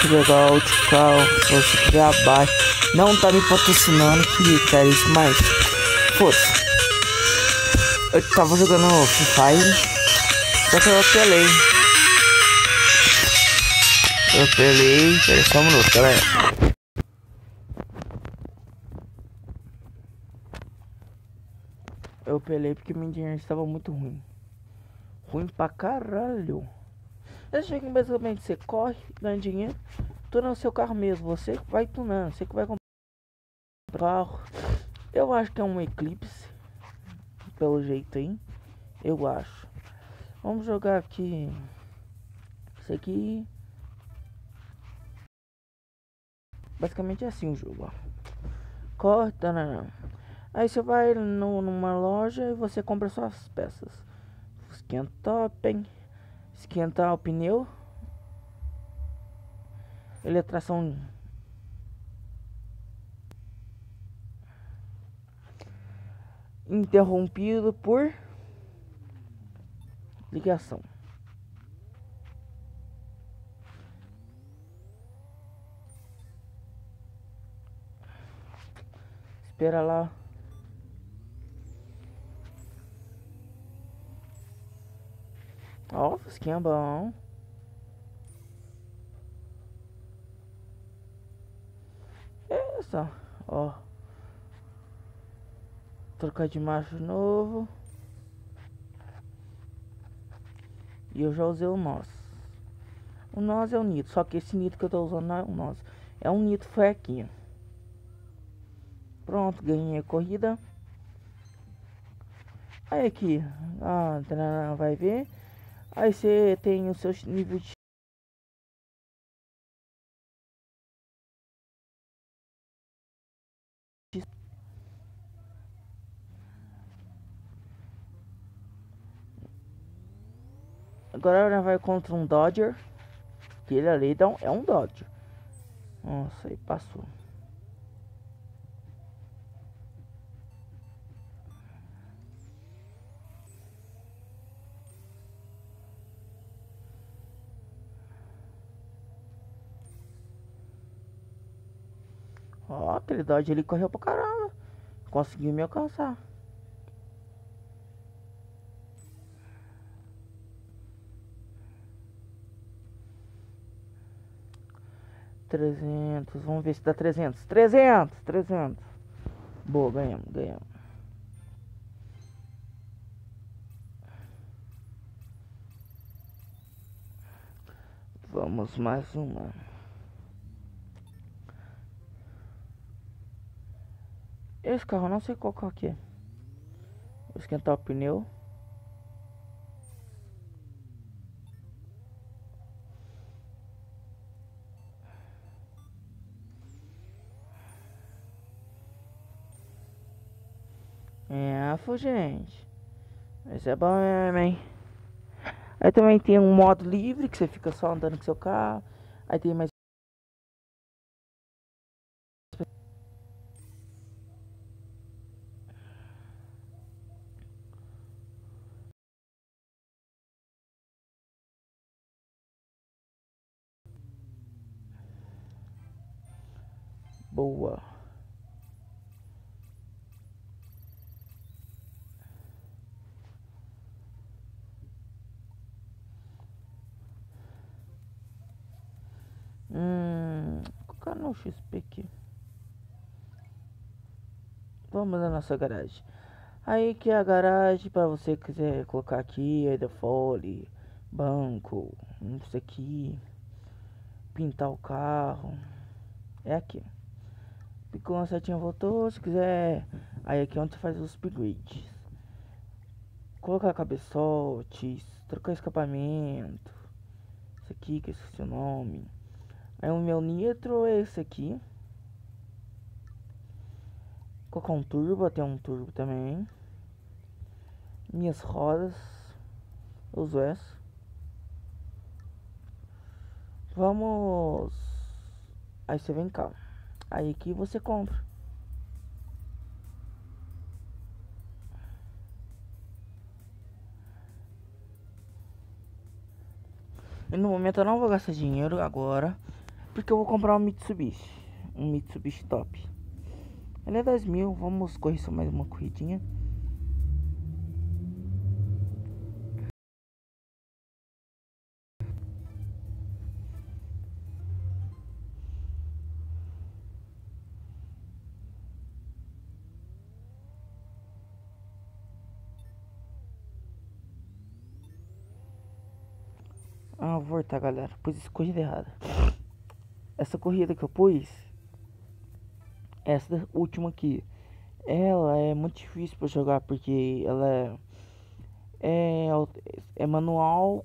muito legal de carro. Se você quiser abaixo. Não tá me patrocinando, que cara isso, mas foda-se. Eu tava jogando Free Fire, só que eu apelei. Peraí só um minuto, galera. Eu apelei porque minha internet estava muito ruim. Ruim pra caralho. Esse jogo basicamente você corre, ganha dinheiro, tuna o seu carro mesmo. Você vai tunando, você que vai comprar um carro. Eu acho que é um Eclipse, pelo jeito aí. Eu acho. Vamos jogar aqui. Isso aqui. Basicamente é assim o jogo, ó. Corta, não. Aí você vai numa loja e você compra suas peças. Esquenta, esquentar o pneu. Ele é tração interrompido por ligação. Espera lá. Ó, fusquinha bom. É só, ó. Trocar de marcha novo. E eu já usei o nós. O nós é o nitro, só que esse nitro que eu tô usando não é o nós. É um nitro fraquinho. Pronto, ganhei a corrida. Aí aqui, vai ver. Aí você tem o seu nível de agora vai contra um Dodger. Que ele ali então, é um Dodge. Nossa, aí passou. Ó, aquele Dodge ele correu pra caramba. Conseguiu me alcançar. Trezentos, vamos ver se dá 300. 300. Boa, ganhamos. Vamos mais uma. Esse carro eu não sei qual que é. Vou esquentar o pneu. Gente. Esse é bom mesmo, hein? Aí também tem um modo livre, que você fica só andando com seu carro. Aí tem mais... Boa. Colocar no XP aqui. Vamos na nossa garagem. Aí que é a garagem para você quiser colocar aqui, aí da folha, banco, isso aqui, pintar o carro. É aqui. Picou uma setinha, voltou, se quiser. Aí aqui é onde você faz os upgrades. Colocar cabeçotes, trocar escapamento. Esse aqui que eu esqueci o nome. Aí o meu nitro é esse aqui. Colocar um turbo, tem um turbo também. Minhas rodas. Uso essa. Vamos. Aí você vem cá. Aí aqui você compra. E no momento eu não vou gastar dinheiro agora. Porque eu vou comprar um Mitsubishi. Um Mitsubishi top. Ele é 10.000. Vamos correr só mais uma corridinha. Ah, vou voltar, galera. Pus essa corrida errada. Essa corrida que eu pus, essa última aqui, ela é muito difícil pra jogar porque ela é, é manual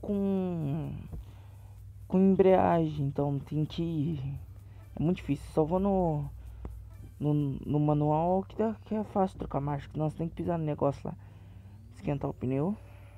com embreagem, então tem que é muito difícil. Só vou no manual que é fácil trocar marcha, senão você tem que pisar no negócio lá, esquentar o pneu.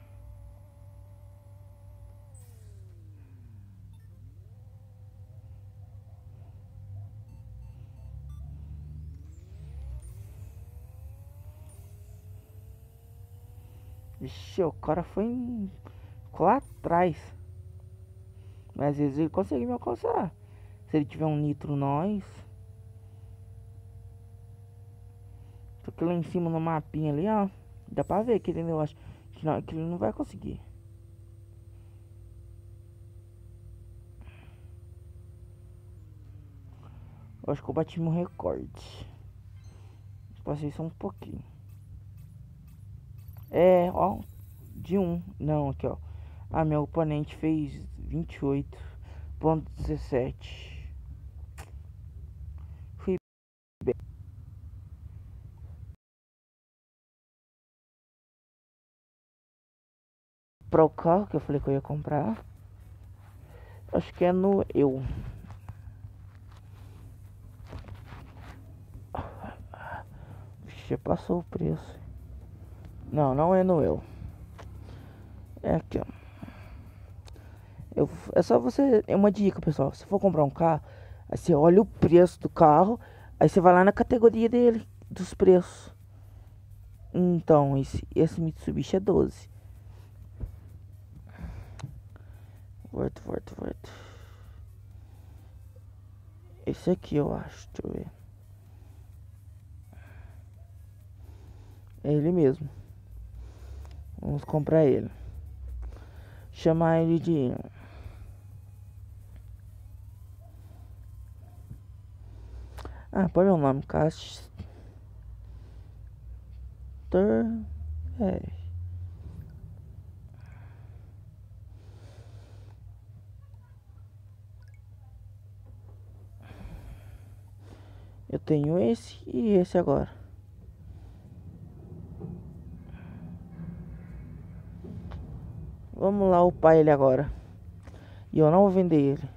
Ixi, o cara ficou lá atrás. Mas às vezes ele consegue me alcançar. Se ele tiver um nitro nós. Tô aqui lá em cima no mapinha ali, ó. Dá pra ver que ele, eu acho que ele não vai conseguir. Eu acho que eu bati meu recorde. Passei só um pouquinho. É, ó. De um. Não, aqui, ó. Ah, meu oponente fez 28,17. Fui bem. Para o carro que eu falei que eu ia comprar. Acho que é no eu. Vixe, já passou o preço. Não, não é no eu. É aqui, ó. É só você. É uma dica, pessoal. Se for comprar um carro, aí você olha o preço do carro. Aí você vai lá na categoria dele, dos preços. Então, esse Mitsubishi é 12. Volta. Esse aqui eu acho. Deixa eu ver. É ele mesmo. Vamos comprar ele. Chamar ele de. Ah, põe meu nome. Caster. É. Eu tenho esse e esse agora. Vamos lá upar ele agora. E eu não vou vender ele.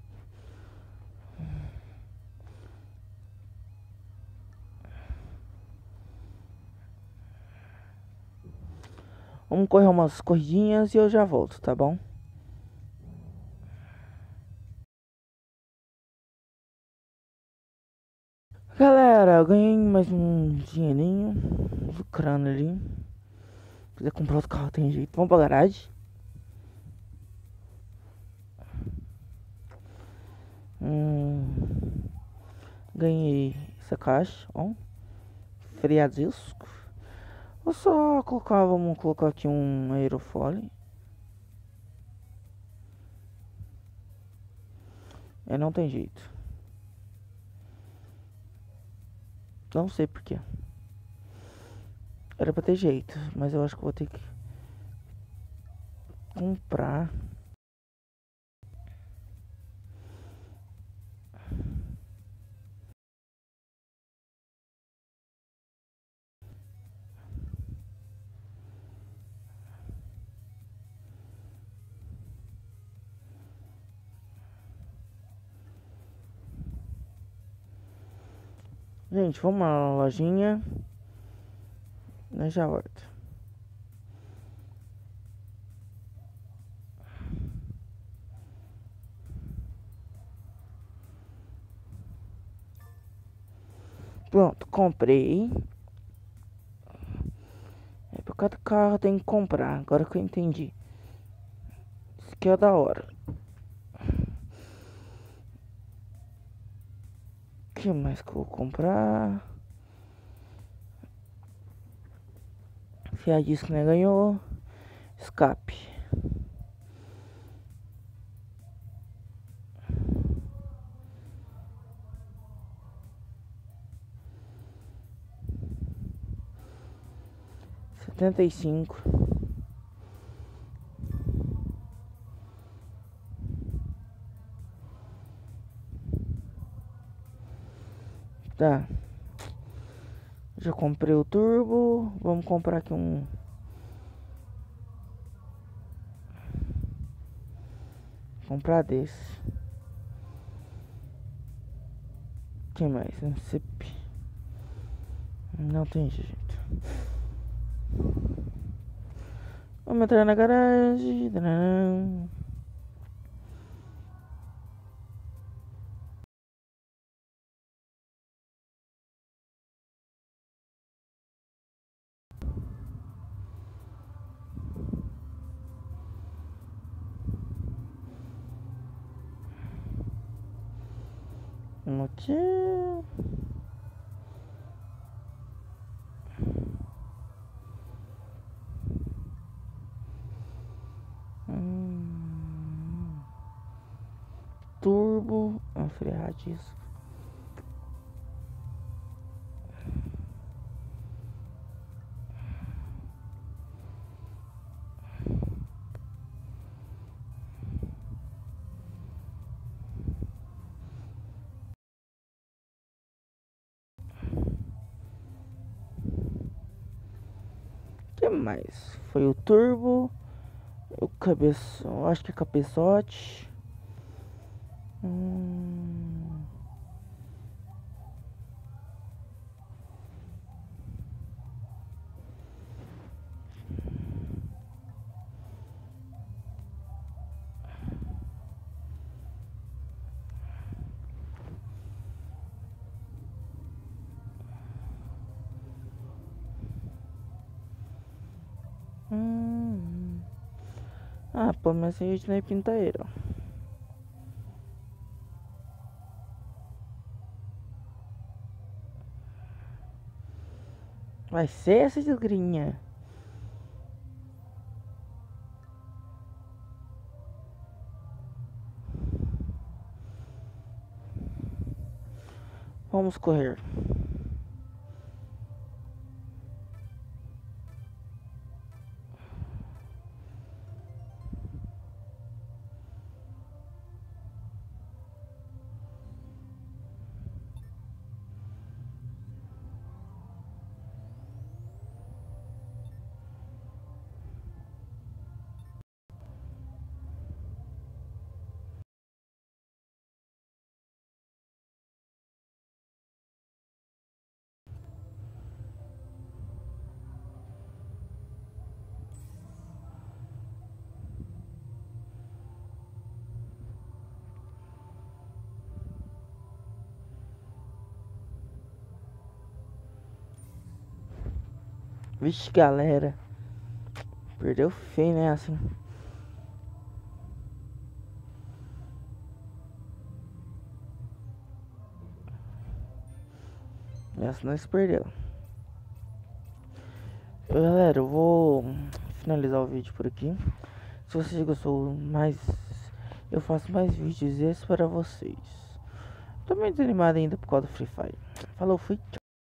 Vamos correr umas corridinhas e eu já volto, tá bom? Galera, eu ganhei mais um dinheirinho. Lucrando ali. Se quiser comprar outro carro, tem jeito. Vamos pra garagem. Ganhei essa caixa, ó. Freio disco. Vou só colocar, vamos colocar aqui um aerofólio. É, não tem jeito. Não sei porquê. Era pra ter jeito, mas eu acho que vou ter que comprar. Gente, vamos lá na lojinha. Nós já volto. Pronto, comprei. É por cada carro tem que comprar. Agora que eu entendi. Isso aqui é da hora. que mais que eu vou comprar? Fiar disco, né? Ganhou. Escape. R$ 75. Tá. Já comprei o turbo. Vamos comprar aqui um. Comprar desse. Que mais? Um CP. Não tem jeito. Vamos entrar na garagem. Aqui. Turbo. Frear disco. Que mais? Foi o turbo. O cabeçote. Acho que é cabeçote. Ah, pô, mas a gente não é pintadeiro. Vai ser essa desgrinha. Vamos correr. Vixe, galera. Perdeu feio, né? Assim. Essa nós perdeu. Galera, eu vou finalizar o vídeo por aqui. Se vocês gostou mais, eu faço mais vídeos esses para vocês. Tô meio desanimado ainda por causa do Free Fire. Falou, fui.